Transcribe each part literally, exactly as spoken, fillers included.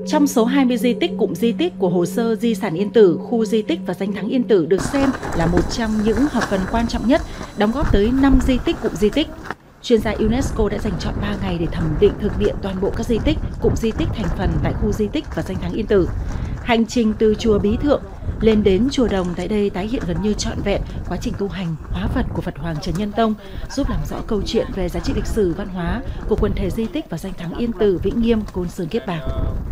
Trong số hai mươi di tích cụm di tích của hồ sơ di sản Yên Tử, khu di tích và danh thắng Yên Tử được xem là một trong những hợp phần quan trọng nhất, đóng góp tới năm di tích cụm di tích. Chuyên gia UNESCO đã dành trọn ba ngày để thẩm định thực địa toàn bộ các di tích, cụm di tích thành phần tại khu di tích và danh thắng Yên Tử. Hành trình từ chùa Bí Thượng lên đến chùa Đồng tại đây tái hiện gần như trọn vẹn quá trình tu hành, hóa Phật của Phật Hoàng Trần Nhân Tông, giúp làm rõ câu chuyện về giá trị lịch sử văn hóa của quần thể di tích và danh thắng Yên Tử, Vĩnh Nghiêm, Côn Sơn, Kiếp Bạc.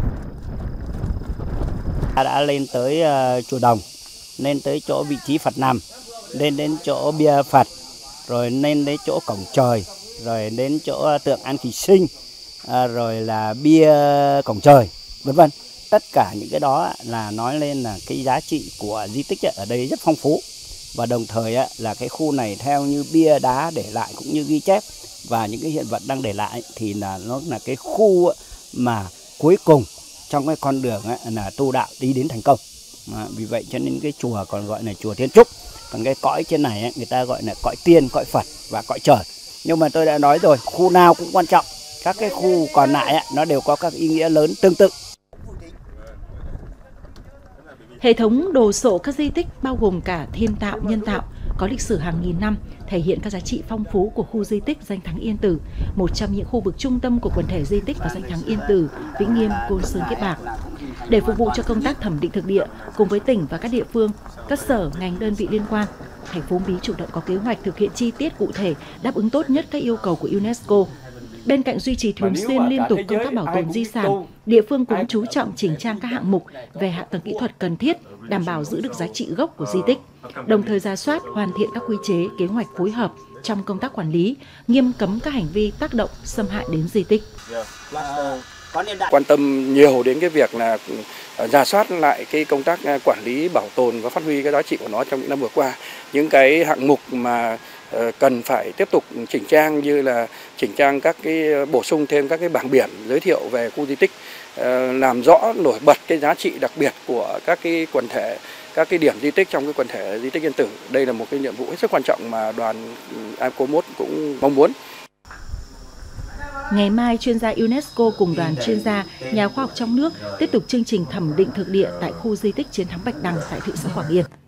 Đã lên tới uh, chùa Đồng, lên tới chỗ vị trí Phật nằm, lên đến chỗ bia Phật, rồi lên đến chỗ cổng trời, rồi đến chỗ tượng An Kỳ Sinh, uh, rồi là bia cổng trời, vân vân. Tất cả những cái đó là nói lên là cái giá trị của di tích ở đây rất phong phú, và đồng thời là cái khu này theo như bia đá để lại cũng như ghi chép và những cái hiện vật đang để lại thì là nó là cái khu mà cuối cùng trong cái con đường là tu đạo đi đến thành công. À, vì vậy cho nên cái chùa còn gọi là chùa Thiên Trúc, còn cái cõi trên này người ta gọi là cõi tiên, cõi Phật và cõi trời. Nhưng mà tôi đã nói rồi, khu nào cũng quan trọng, các cái khu còn lại nó đều có các ý nghĩa lớn tương tự. Hệ thống đồ sộ các di tích bao gồm cả thiên tạo, nhân tạo, có lịch sử hàng nghìn năm, thể hiện các giá trị phong phú của khu di tích danh thắng Yên Tử, một trong những khu vực trung tâm của quần thể di tích và danh thắng Yên Tử, Vĩnh Nghiêm, Côn Sơn, Kiếp Bạc. Để phục vụ cho công tác thẩm định thực địa, cùng với tỉnh và các địa phương, các sở, ngành, đơn vị liên quan, thành phố Uông Bí chủ động có kế hoạch thực hiện chi tiết cụ thể, đáp ứng tốt nhất các yêu cầu của UNESCO. Bên cạnh duy trì thường xuyên liên tục công tác bảo tồn di sản, địa phương cũng chú trọng chỉnh trang các hạng mục về hạ tầng kỹ thuật cần thiết, đảm bảo giữ được giá trị gốc của di tích, đồng thời rà soát, hoàn thiện các quy chế, kế hoạch phối hợp trong công tác quản lý, nghiêm cấm các hành vi tác động, xâm hại đến di tích. Quan tâm nhiều đến cái việc là rà soát lại cái công tác quản lý, bảo tồn và phát huy cái giá trị của nó trong những năm vừa qua. Những cái hạng mục mà cần phải tiếp tục chỉnh trang như là chỉnh trang các cái bổ sung thêm các cái bảng biển giới thiệu về khu di tích, làm rõ nổi bật cái giá trị đặc biệt của các cái quần thể, các cái điểm di tích trong cái quần thể di tích Yên Tử. Đây là một cái nhiệm vụ hết sức quan trọng mà đoàn i cô mốt cũng mong muốn. Ngày mai, chuyên gia UNESCO cùng đoàn chuyên gia, nhà khoa học trong nước tiếp tục chương trình thẩm định thực địa tại khu di tích Chiến thắng Bạch Đằng tại thị xã Quảng Yên.